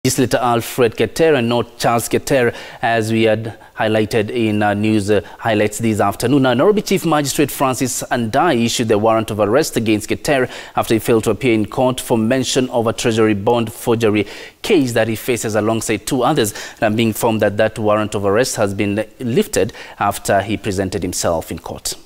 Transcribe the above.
Legislator Alfred Keter and not Charles Keter, as we had highlighted in news highlights this afternoon. Now, Nairobi Chief Magistrate Francis Andayi issued the warrant of arrest against Keter after he failed to appear in court for mention of a Treasury bond forgery case that he faces alongside two others. And I'm being informed that that warrant of arrest has been lifted after he presented himself in court.